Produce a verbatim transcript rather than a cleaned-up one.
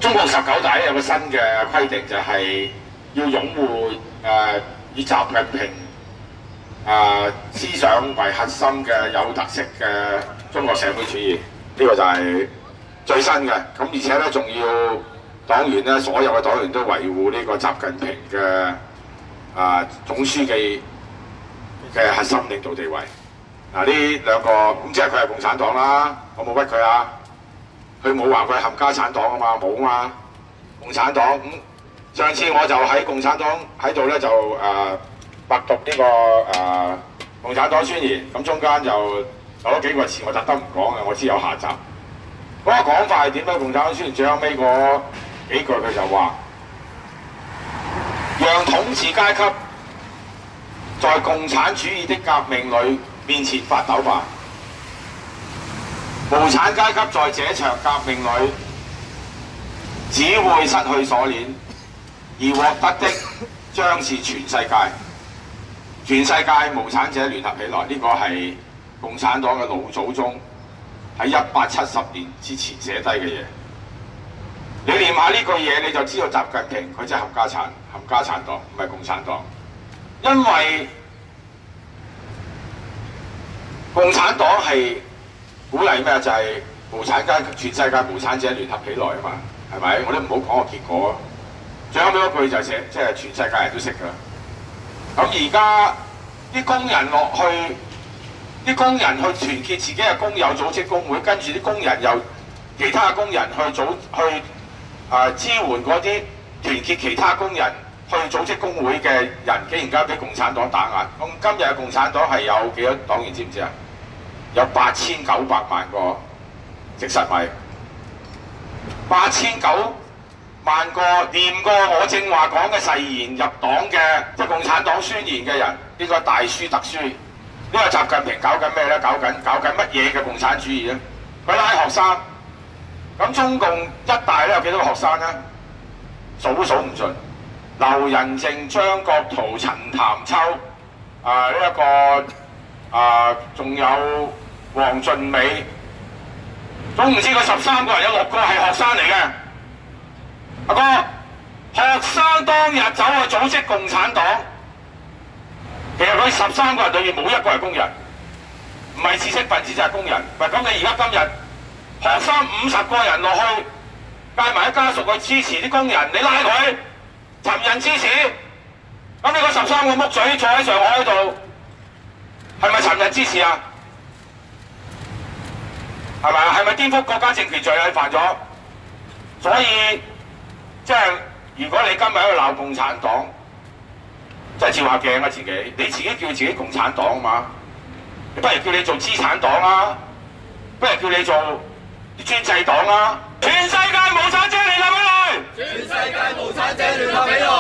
中共十九大有個新嘅規定，就係要擁護誒、呃、以習近平誒、呃、思想為核心嘅有特色嘅中國社會主義，呢、這個就係最新嘅。咁而且咧，仲要黨員咧，所有嘅黨員都維護呢個習近平嘅啊、呃、總書記嘅核心領導地位。嗱、啊，呢兩個咁即係佢係共產黨啦，我冇屈佢啊。佢冇話佢係冚家產黨啊嘛，冇啊嘛，共產黨咁、嗯。上次我就喺共產黨喺度咧就誒默、呃、讀呢、這個誒、呃、共產黨宣言，咁中間就有咗幾個詞我特登唔講嘅，我知有下集。嗰、那個講法係點咧？共產黨宣言最後尾嗰幾句佢就話：讓統治階級在共產主義的革命裏面前發抖吧。無產階級在這場革命裏只會失去鎖鏈，而獲得的將是全世界。全世界無產者聯合起來，呢、這個係共產黨嘅老祖宗喺一百七十年之前寫低嘅嘢。你念下呢句嘢，你就知道習近平佢真係冚家產，冚家產黨，唔係共產黨。因為共產黨係鼓勵咩？就係、是、無產階級，全世界無產者聯合起來啊嘛，係咪？我都唔好講個結果。最後尾嗰句就寫，即係全世界人都識㗎。咁而家啲工人落去，啲工人去團結自己嘅工友組織工會，跟住啲工人又其他嘅工人去組去啊、呃、支援嗰啲團結其他工人去組織工會嘅人，竟然間俾共產黨打壓。咁今日嘅共產黨係有幾多黨員知唔知啊？有八千九百萬個直實米，八千九萬個念過我正話講嘅誓言入黨嘅，即係共產黨宣言嘅人，應該大書特書。呢個習近平搞緊咩咧？搞緊搞緊乜嘢嘅共產主義咧？佢拉學生，咁中共一大咧有幾多個學生咧？數都數唔盡。劉仁靜、張國燾、陳潭秋，啊呢一個啊仲有黃俊美，總唔知佢十三個人有六個係學生嚟嘅。阿哥，學生當日走去組織共產黨，其實佢十三個人裏面冇一個係工人，唔係知識分子就係工人。唔係咁，你而家今日學生五十個人落去，帶埋啲家屬去支持啲工人，你拉佢尋人之事，咁你嗰十三個木嘴坐喺上海度，係咪尋人之事啊？係咪啊？係咪顛覆國家政權罪你犯咗？所以即係如果你今日喺度鬧共產黨，即係照下鏡啊自己，你自己叫自己共產黨啊嘛，不如叫你做資產黨啊，不如叫你做專制黨啊！全世界無產者聯合起來！全世界無產者聯合起來！